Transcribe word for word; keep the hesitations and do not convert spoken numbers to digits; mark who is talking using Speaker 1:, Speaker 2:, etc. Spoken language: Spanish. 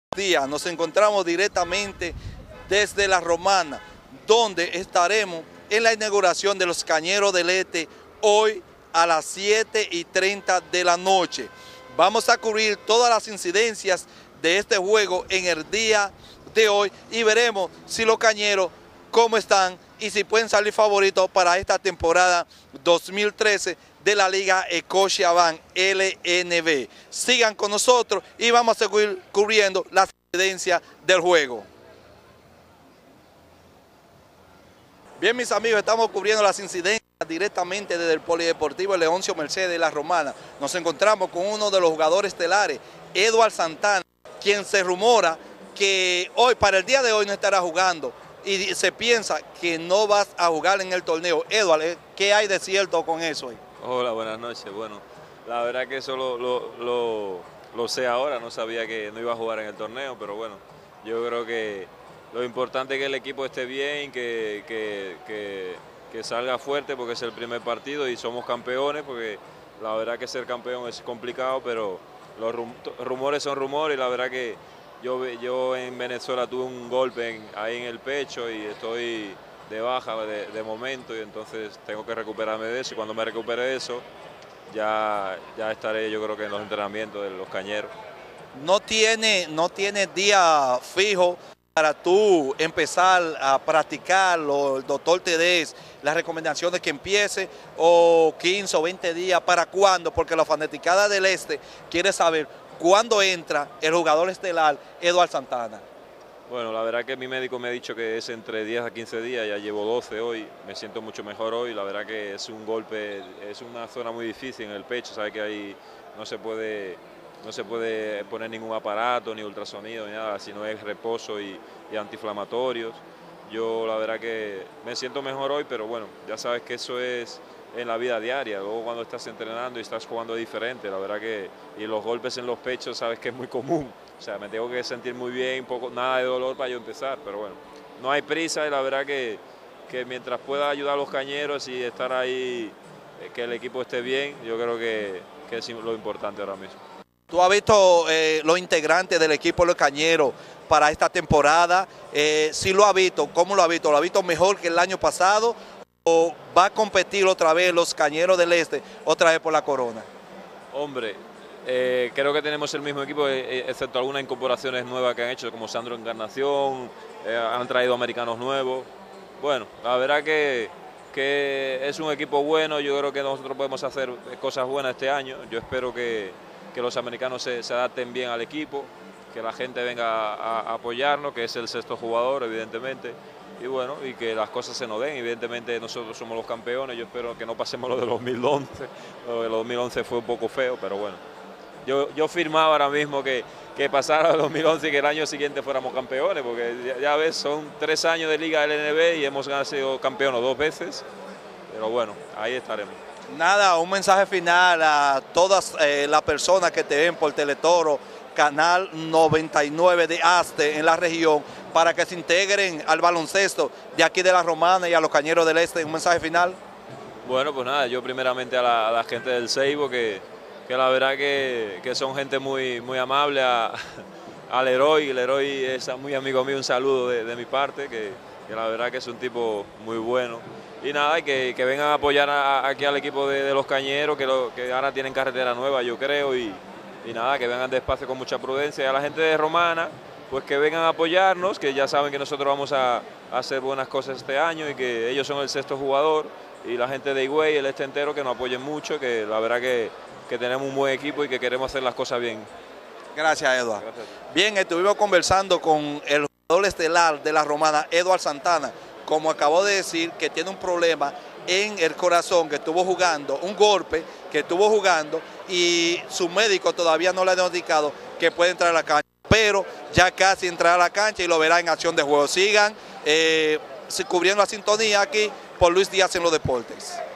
Speaker 1: Días, nos encontramos directamente desde La Romana, donde estaremos en la inauguración de los Cañeros del Este hoy a las siete y treinta de la noche. Vamos a cubrir todas las incidencias de este juego en el día de hoy y veremos si los Cañeros cómo están y si pueden salir favoritos para esta temporada dos mil trece de la Liga Scotiabank L N B. Sigan con nosotros y vamos a seguir cubriendo las incidencias del juego. Bien, mis amigos, estamos cubriendo las incidencias directamente desde el Polideportivo Leoncio Mercedes de La Romana. Nos encontramos con uno de los jugadores estelares, Eduard Santana, quien se rumora que hoy, para el día de hoy, no estará jugando y se piensa que no vas a jugar en el torneo. Eduard, ¿qué hay de cierto con eso hoy?
Speaker 2: Hola, buenas noches. Bueno, la verdad que eso lo, lo, lo, lo sé ahora, no sabía que no iba a jugar en el torneo, pero bueno, yo creo que lo importante es que el equipo esté bien, que, que, que, que salga fuerte porque es el primer partido y somos campeones, porque la verdad que ser campeón es complicado, pero los rumores son rumores y la verdad que yo, yo en Venezuela tuve un golpe en, ahí en el pecho y estoy de baja de, de momento y entonces tengo que recuperarme de eso y cuando me recupere de eso ya, ya estaré yo creo que en los entrenamientos de los Cañeros.
Speaker 1: ¿No tiene, no tiene día fijo para tú empezar a practicarlo? El doctor te dé las recomendaciones que empiece o quince o veinte días, ¿para cuándo? Porque la fanaticada del Este quiere saber cuándo entra el jugador estelar Eduard Santana.
Speaker 2: Bueno, la verdad que mi médico me ha dicho que es entre diez a quince días, ya llevo doce hoy, me siento mucho mejor hoy, la verdad que es un golpe, es una zona muy difícil en el pecho, sabe que ahí no se puede, no se puede poner ningún aparato, ni ultrasonido, ni nada, sino es reposo y, y antiinflamatorios. Yo la verdad que me siento mejor hoy, pero bueno, ya sabes que eso es en la vida diaria, luego cuando estás entrenando y estás jugando diferente, la verdad que, y los golpes en los pechos sabes que es muy común. O sea, me tengo que sentir muy bien, poco, nada de dolor para yo empezar, pero bueno, no hay prisa y la verdad que, que mientras pueda ayudar a los Cañeros y estar ahí, que el equipo esté bien, yo creo que, que es lo importante ahora mismo.
Speaker 1: ¿Tú has visto eh, los integrantes del equipo de los Cañeros para esta temporada? Eh, si lo has visto, ¿cómo lo has visto? ¿Lo has visto mejor que el año pasado o va a competir otra vez los Cañeros del Este, otra vez por la corona?
Speaker 2: Hombre, Eh, creo que tenemos el mismo equipo, eh, excepto algunas incorporaciones nuevas que han hecho, como Sandro Encarnación, eh, han traído americanos nuevos. Bueno, la verdad que, que es un equipo bueno, yo creo que nosotros podemos hacer cosas buenas este año. Yo espero que, que los americanos se, se adapten bien al equipo, que la gente venga a, a apoyarnos, que es el sexto jugador, evidentemente. Y bueno, y que las cosas se nos den, evidentemente nosotros somos los campeones, yo espero que no pasemos lo de dos mil once, lo de dos mil once fue un poco feo, pero bueno. Yo, yo firmaba ahora mismo que, que pasara el dos mil once y que el año siguiente fuéramos campeones, porque ya, ya ves, son tres años de Liga L N B y hemos sido campeones dos veces, pero bueno, ahí estaremos.
Speaker 1: Nada, un mensaje final a todas eh, las personas que te ven por Teletoro, Canal noventa y nueve de Aste en la región, para que se integren al baloncesto de aquí de La Romana y a los Cañeros del Este. Un mensaje final.
Speaker 2: Bueno, pues nada, yo primeramente a la, a la gente del Seibo, que que la verdad que, que son gente muy, muy amable, a, al Leroy, el Leroy es muy amigo mío, un saludo de, de mi parte, que, que la verdad que es un tipo muy bueno. Y nada, que, que vengan a apoyar a, aquí al equipo de, de los Cañeros, que, lo, que ahora tienen carretera nueva, yo creo, y, y nada, que vengan despacio con mucha prudencia. Y a la gente de Romana, pues que vengan a apoyarnos, que ya saben que nosotros vamos a, a hacer buenas cosas este año y que ellos son el sexto jugador, y la gente de Higüey, el este entero, que nos apoyen mucho, que la verdad que que tenemos un buen equipo y que queremos hacer las cosas bien.
Speaker 1: Gracias, Eduard.
Speaker 2: Gracias.
Speaker 1: Bien, estuvimos conversando con el jugador estelar de La Romana, Eduard Santana, como acabó de decir, que tiene un problema en el corazón, que estuvo jugando, un golpe que estuvo jugando y su médico todavía no le ha diagnosticado que puede entrar a la cancha, pero ya casi entrará a la cancha y lo verá en acción de juego. Sigan eh, cubriendo la sintonía aquí por Luis Díaz en los Deportes.